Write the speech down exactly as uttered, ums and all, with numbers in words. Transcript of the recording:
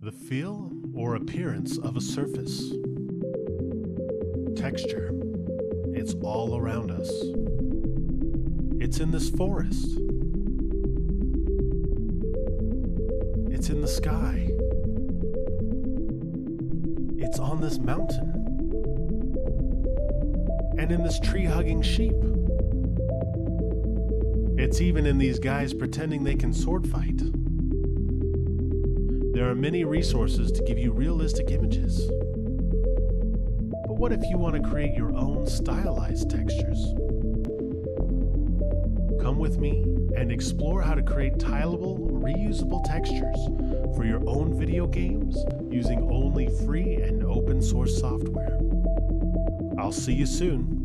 The feel or appearance of a surface. Texture. It's all around us. It's in this forest. It's in the sky. It's on this mountain. And in this tree-hugging sheep. It's even in these guys pretending they can sword fight. There are many resources to give you realistic images. But what if you want to create your own stylized textures? Come with me and explore how to create tileable, reusable textures for your own video games using only free and open source software. I'll see you soon.